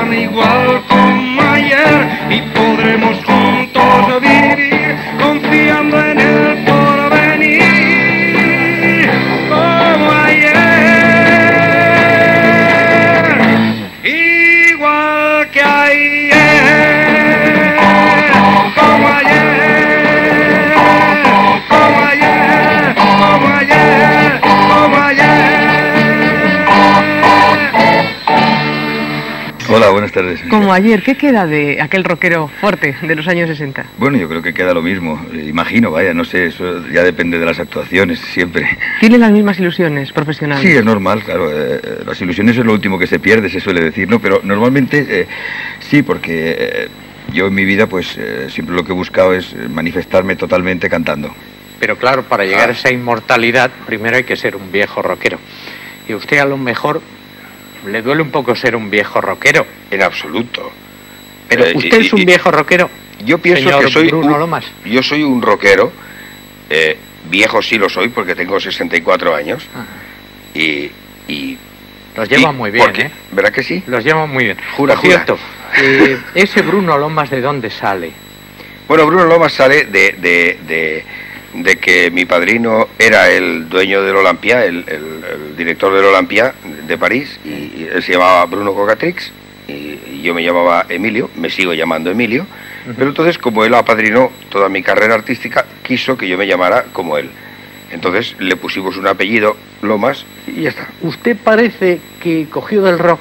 tan igual como ayer y podremos juntos vivir confiando en el porvenir como ayer, igual que ayer, como ayer, como ayer, como ayer, como ayer. Hola, buenas tardes. Como ayer, ¿qué queda de aquel rockero fuerte de los años sesenta? Bueno, yo creo que queda lo mismo. Imagino, vaya, no sé, eso ya depende de las actuaciones, siempre. ¿Tiene las mismas ilusiones profesionales? Sí, es normal, claro. Eh, las ilusiones es lo último que se pierde, se suele decir, ¿no? Pero normalmente eh, sí, porque eh, yo en mi vida, pues, eh, siempre lo que he buscado es manifestarme totalmente cantando. Pero claro, para llegar a esa inmortalidad, primero hay que ser un viejo rockero. Y usted a lo mejor le duele un poco ser un viejo rockero. En absoluto. Pero Eh, usted y- es un y- viejo rockero. Yo pienso señor que soy Bruno un, Lomas. yo soy un rockero, eh, viejo sí lo soy porque tengo sesenta y cuatro años y, y Los lleva y- muy bien, porque- ¿eh? ¿Verdad que sí? Los lleva muy bien. Jura, Por jura. cierto, eh, ese Bruno Lomas, ¿de dónde sale? Bueno, Bruno Lomas sale de, de, de, de que mi padrino era el dueño del Olympia, el, el- el director del Olympia de París, y, y él se llamaba Bruno Cocatrix, y, y yo me llamaba Emilio, me sigo llamando Emilio, pero entonces como él apadrinó toda mi carrera artística, quiso que yo me llamara como él. Entonces le pusimos un apellido, Lomas, y ya está. Usted parece que cogió del rock.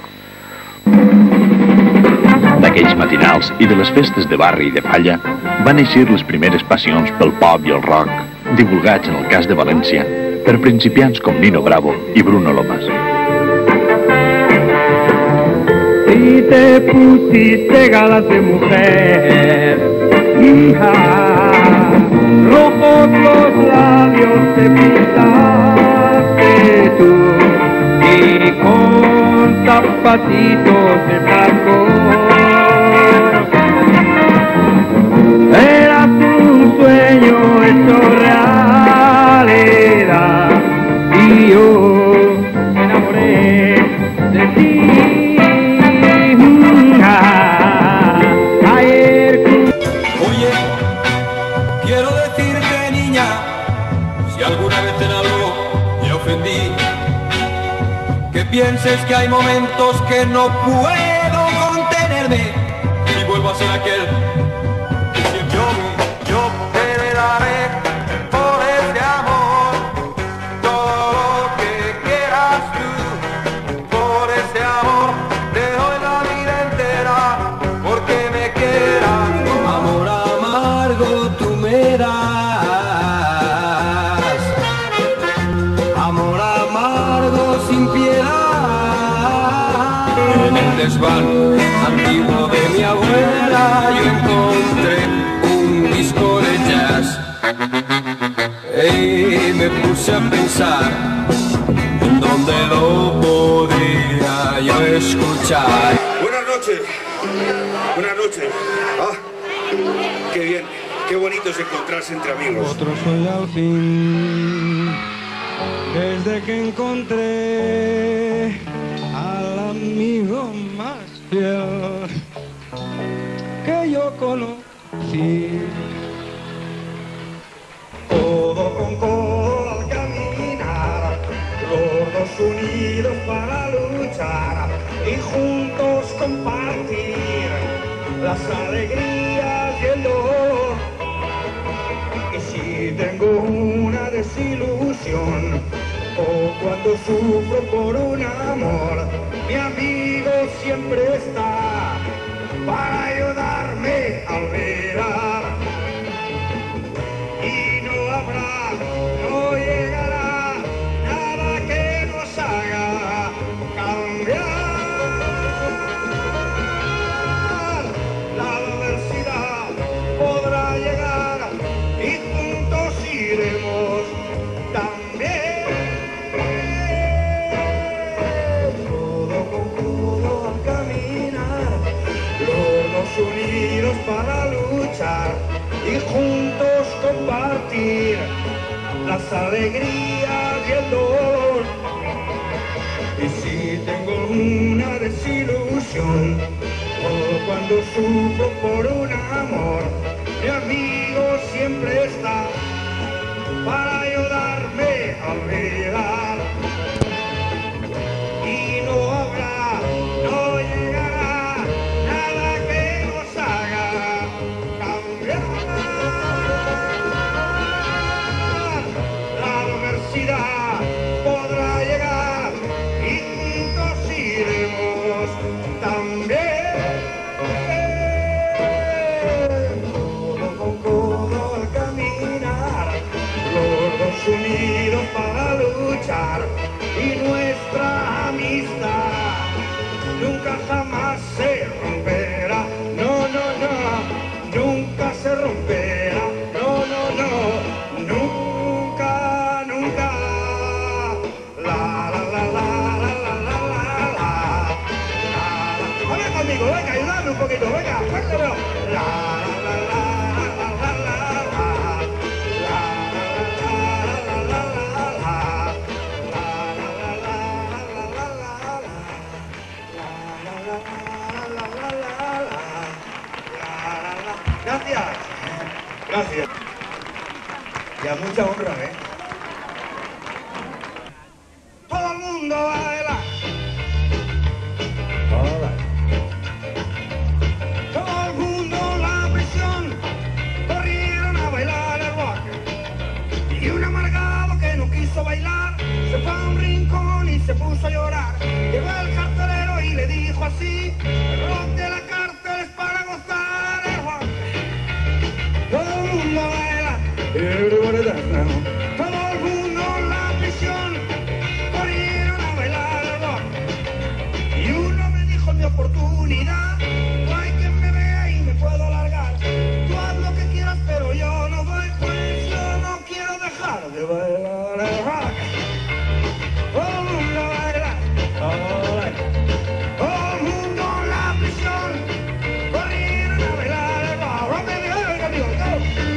D'aquells matinals i de les festes de barri i de palla van eixir les primeres passions pel pop i el rock, divulgats en el cas de València per principiants com Nino Bravo i Bruno Lomas. Si te pusiste galas de mujer, hija, rojos los labios te pintaste tú y con zapatitos de blanco eras un sueño hecho realidad y yo me enamoré de ti. Oye, quiero decirte, niña, si alguna vez en algo te ofendí, que pienses que hay momentos que no puedo contenerme y vuelvo a ser aquel que siempre yo, yo te daré por este amor todo lo que quieras tú, por ese amor te doy la vida entera porque me quieras tú. Amor amargo tú me das, amor amargo sin piedad. En el desván antiguo de mi abuela yo encontré un disco de jazz y me puse a pensar en dónde lo podría yo escuchar. Buenas noches. Buenas noches. Ah, qué bien. Qué bonito es encontrarse entre amigos. Otro soy al fin, desde que encontré al amigo más fiel que yo conocí. Codo con codo al caminar, los dos unidos para luchar y juntos compartir las alegrías y el dolor. Y si tengo una desilusión o cuando sufro por un amor, mi amigo siempre está para ayudarme a olvidar. Y no habrá, no llegará nada que nos haga cambiar. La adversidad podrá llegar y juntos iremos también. Codo con codo a caminar, los dos unidos para luchar y juntos compartir las alegrías y el dolor. Y si tengo una desilusión Cuando sufro por un amor, mi amigo siempre está para ayudarme a olvidar. Y no habrá, no llegará nada que nos haga cambiar. La adversidad podrá llegar y juntos iremos también. Unidos para luchar y nuestra amistad nunca jamás se romperá, no, no, no, nunca se romperá, no, no, no, nunca, nunca. La, la, la, la, la, la, la, la, la. Venga conmigo, venga, ayúdame un poquito, venga, fuértelo. La, la, la, la. Gracias, gracias. Y a mucha honra, ¿eh? Todo el mundo baila. Todo el mundo en la prisión corrieron a bailar el rock. Y un amargado que no quiso bailar se fue a un rincón y se puso a llorar. Llegó el carcelero y le dijo así: el rock de la cárcel es para gozar el rock. Todo el mundo baila, everybody dance now. Todo el mundo en la prisión corrieron a bailar el rock. Y uno me dijo: mi oportunidad, no hay quien me vea y me puedo largar. Tú haz lo que quieras pero yo no doy, pues yo no quiero dejar de bailar el rock. Todo el mundo baila, alright. Todo el mundo en la prisión corrieron a bailar el rock. Rock, baby, venga, amigo, go.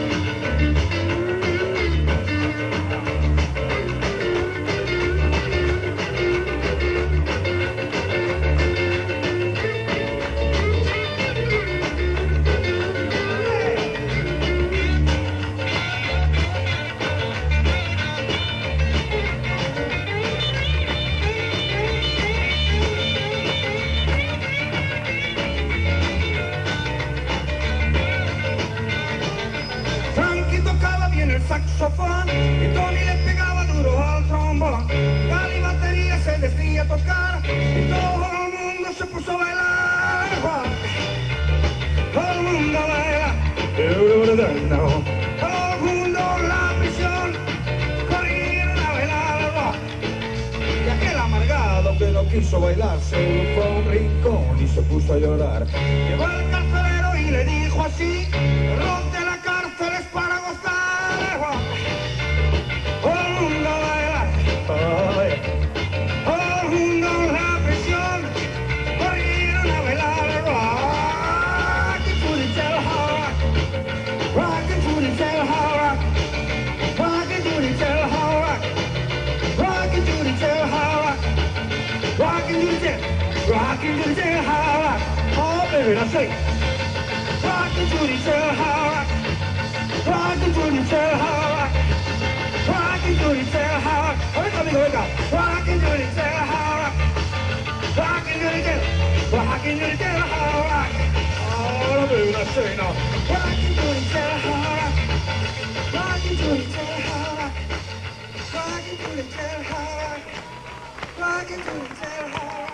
Saxofón y Tony le pegaba duro al trombón. Cali batería se decía tocar y todo el mundo se puso a bailar el rock. Todo el mundo baila, everybody dance now. Todo el mundo en la prisión corrieron a bailar el rock. Y aquel amargado que no quiso bailar se fue a un rincón y se puso a llorar. Llegó el carcelero y le dijo así: el rock de la cárcel es para gozar. Todo el mundo baila, todo el mundo en la prisión corrieron a bailar el rock. Rock it to the tail, rock, rock it to the tail, rock, rock it to the tail, rock, rock it to the tail, rock, rock it to the tail, rock it to the tail, rock. Oh baby, now say, rock it to the tail, rock, rock it to the tail, rock. Rockin' to the tail, rock. Venga, amigo, venga. Rockin' to the tail, rock. Rockin' to the tail, rockin' to the tail, rock. Oh, no me una cena. Rockin' to the tail, rock. Rockin' to the tail, rock. Rockin' to the tail, rock. Rockin' to the tail, rock.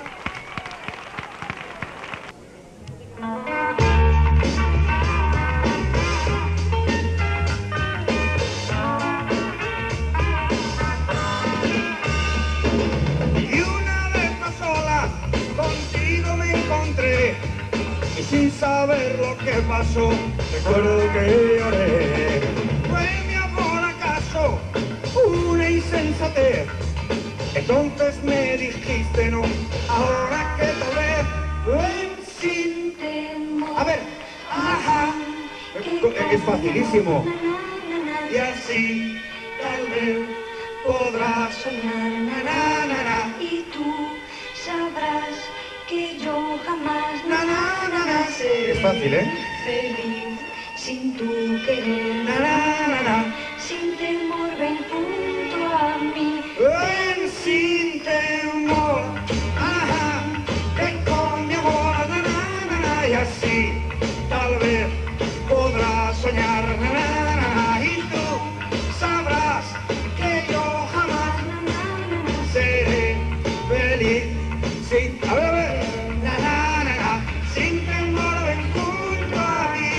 Y sin saber lo que pasó, recuerdo que lloré. ¿Fue mi amor acaso una insensatez? Entonces me dijiste no, ahora que tal vez ven sin temor. A ver, ajá, es facilísimo. Y así tal vez podrás soñar, na, na, na, na. Y tú sabrás que yo jamás na, na, na, na, seré Es fácil, ¿eh? feliz sin tu querer, na, na, na, na. Sin temor ven junto a mí, Ven sin temor, ajá, ven con mi amor, na, na, na, na, y así tal vez podrás soñar, na, na, na, na, y tú sabrás que yo jamás na, na, na, seré feliz sin, a ver, a ver, na, na, na, na, sin temor ven junto a mí.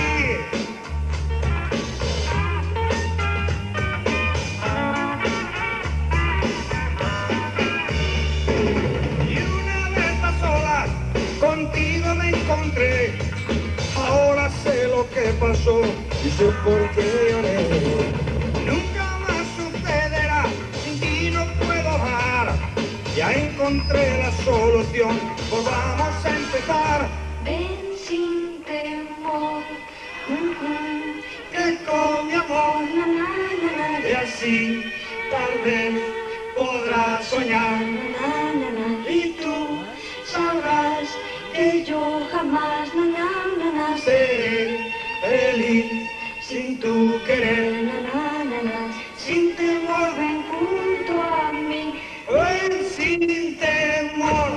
Contigo me encontré, ahora sé lo que pasó y sé por qué lloré. Nunca más sucederá, sin ti no puedo amar. Ya encontré la solución, pues vamos a empezar. ven sin temor, mm, mm, Que con mi amor, na, na, na, na, y así tal vez podrás soñar. na, na, na, Y tú sabrás que yo jamás na, na, na, na, seré feliz sin tu querer. na, na, na, na, sin temor ven junto a mí, Ven sin temor,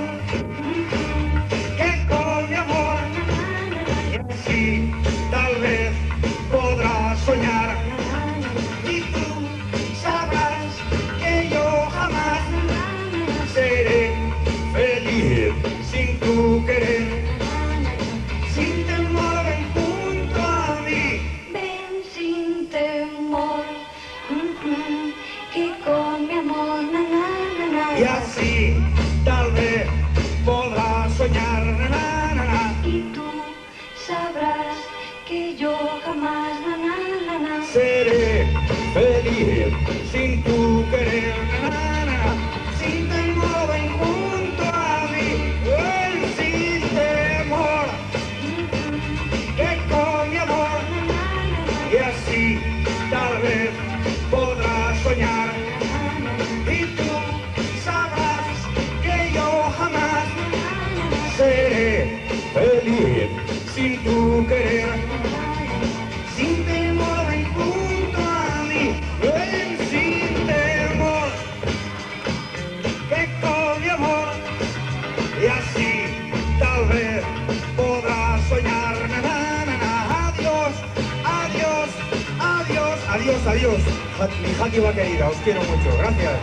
que con mi amor, y así tal vez podrás soñar. Y tú sabrás que yo jamás seré feliz sin tu querer. Sin temor ven junto a mí, ven sin temor, mm, mm, que con mi amor, na, na, na, na, y así tal vez podrás soñar. Na, na, na, na. y tú sabrás que yo jamás na, na, na, na, Seré feliz sin tu querer, na, na, na. Sin temor ven junto a mí, ven sin temor, que con mi amor, y así tal vez podrás soñar. Y tú sabrás que yo jamás seré feliz sin tu querer. Sin temor ven junto a mí, ven sin temor, que con mi amor, y así tal vez podrás soñar. Na, na, na, na. Adiós, adiós, adiós, adiós, adiós. Ja- Mi Játiva querida, os quiero mucho, gracias.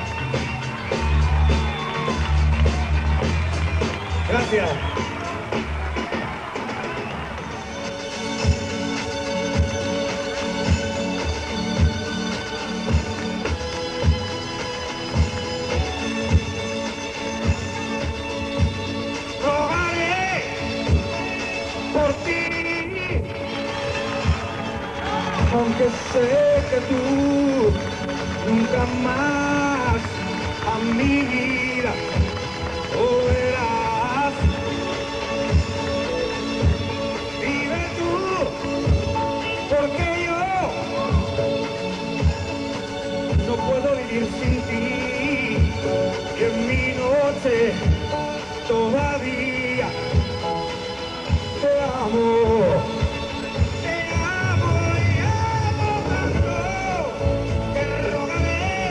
Gracias. Rogaré por ti, aunque sé que tú nunca más a mi vida volverás. Vive tú, porque yo no puedo vivir sin ti, y en mi noche todavía te amo. Te amo y amo tanto que rogaré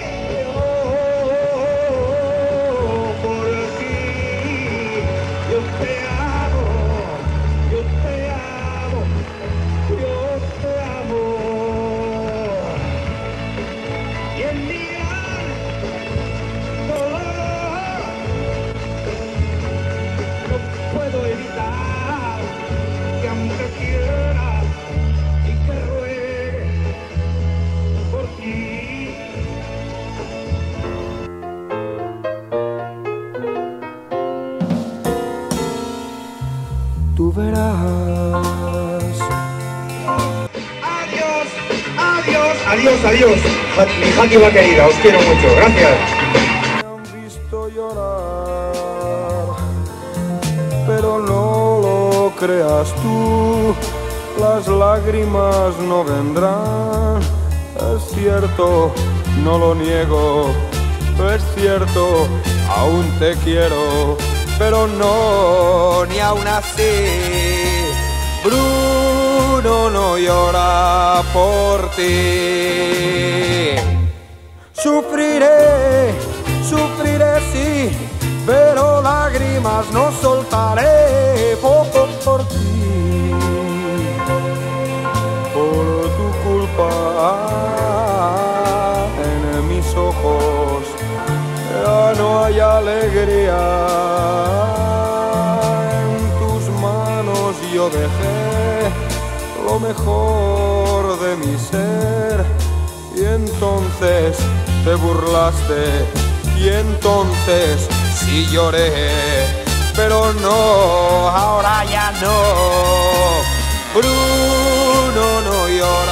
oh, por ti. Yo te amo, yo te amo, yo te amo. Y en mi gran dolor no puedo evitar que aunque quiera y que ruegue por ti. Tú verás. Adiós, adiós, adiós, adiós. Ja- Mi Játiva querida, os quiero mucho, gracias. Pero no lo creas tú, las lágrimas no vendrán. Es cierto, no lo niego, es cierto, aún te quiero, pero no, ni aún así. Bruno no llora por ti. Sufriré, sufriré sí, pero lágrimas no soltaré poco por ti. Por tu culpa en mis ojos ya no hay alegría. En tus manos yo dejé lo mejor de mi ser. Y entonces te burlaste, y entonces sí lloré, pero no, ahora ya no. Bruno no llora.